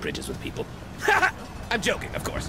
bridges with people. I'm joking, of course.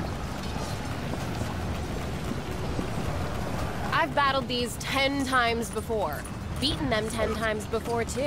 I've battled these 10 times before. Beaten them 10 times before, too.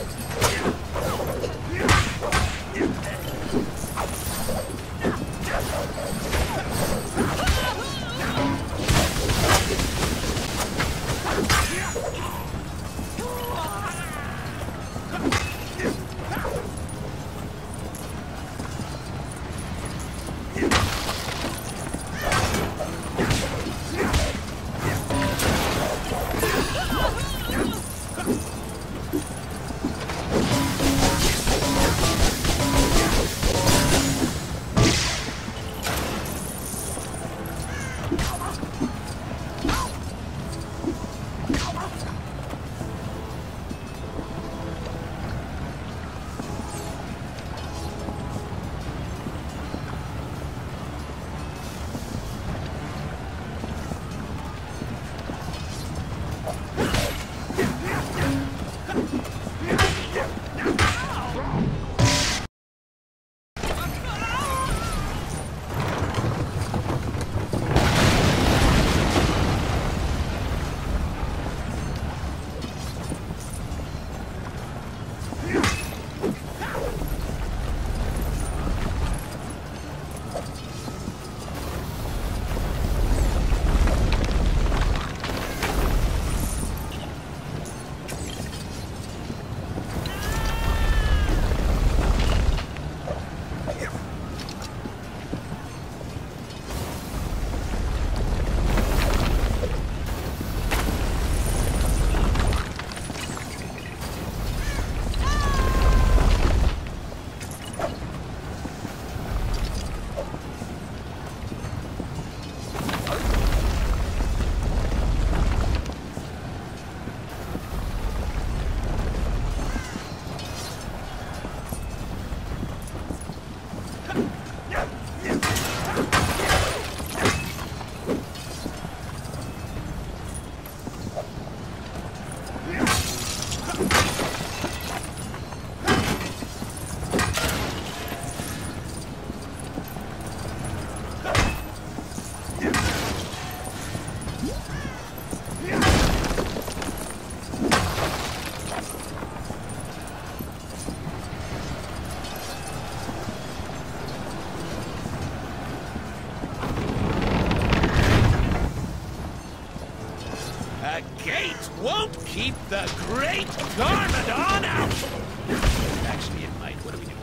Won't keep the great Garmadon out! Actually, it might. What do we do?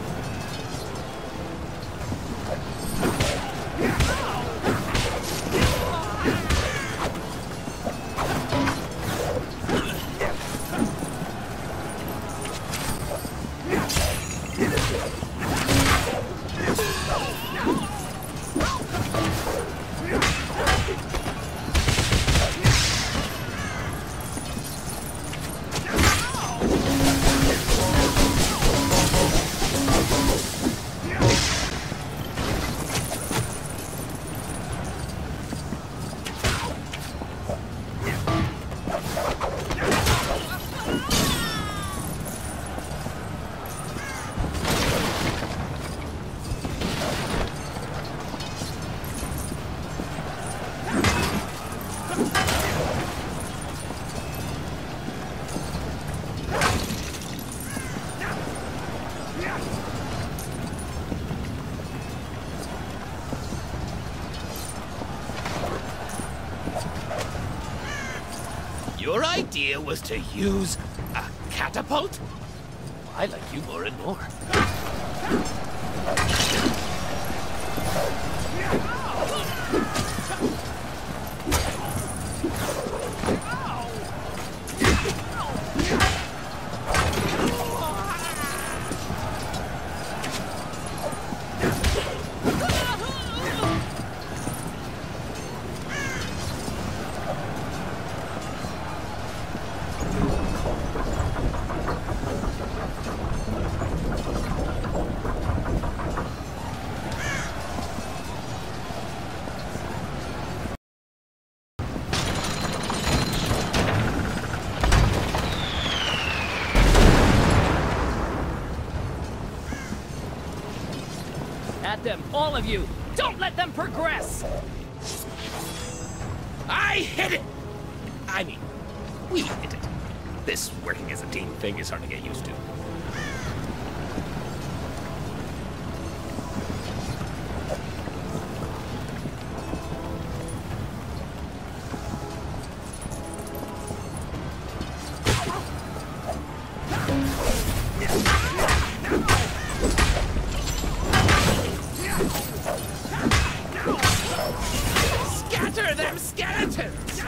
Your idea was to use a catapult? I like you more and more. Stop them, all of you! Don't let them progress! I hit it! I mean, we hit it. This working as a team thing is hard to get used to. Scatter them skeletons!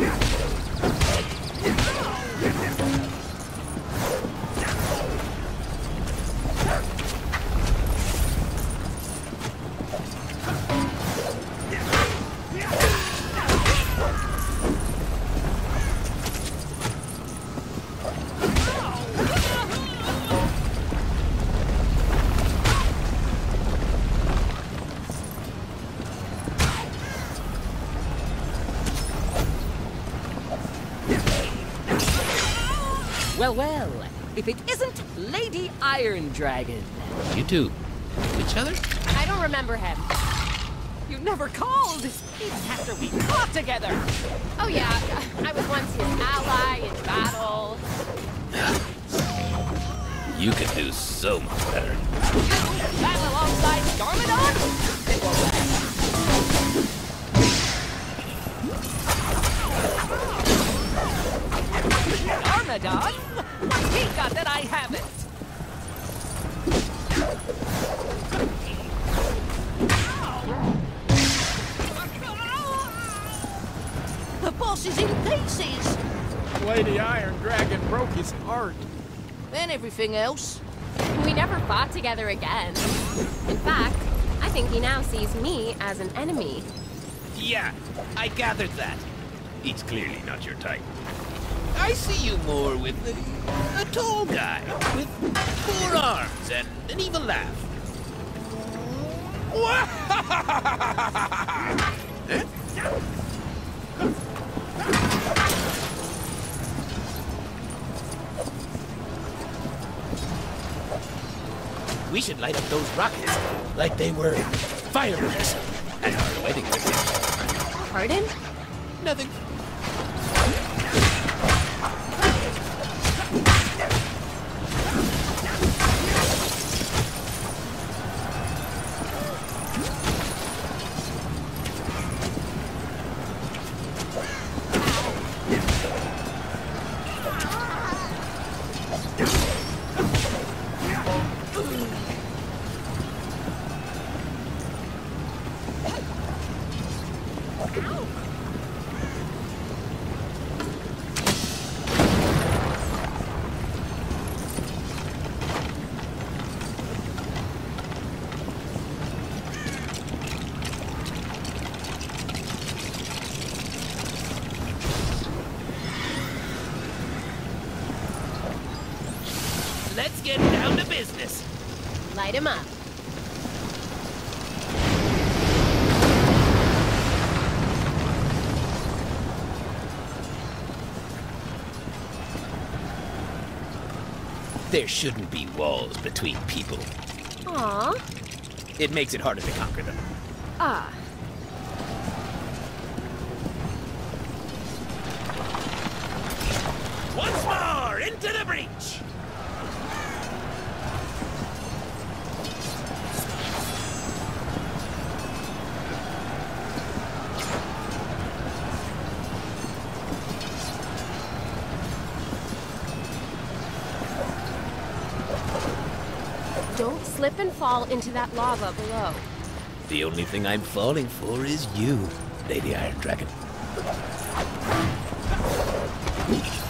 Well, well, if it isn't Lady Iron Dragon. You two, each other? I don't remember him. You never called, even after we fought together. Oh yeah, I was once his ally in battle. You could do so much better. Battle alongside Garmadon? It won't last. Garmadon? What's he got that I haven't? The boss is in pieces. Lady Iron Dragon broke his heart. And everything else. We never fought together again. In fact, I think he now sees me as an enemy. Yeah, I gathered that. He's clearly not your type. I see you more with a tall guy with 4 arms and an evil laugh. We should light up those rockets like they were fireworks at our wedding reception. Pardon? Nothing. Let's get down to business. Light him up. There shouldn't be walls between people. Aw. It makes it harder to conquer them. Ah. Once more, into the breach! Don't slip and fall into that lava below. The only thing I'm falling for is you, Lady Iron Dragon.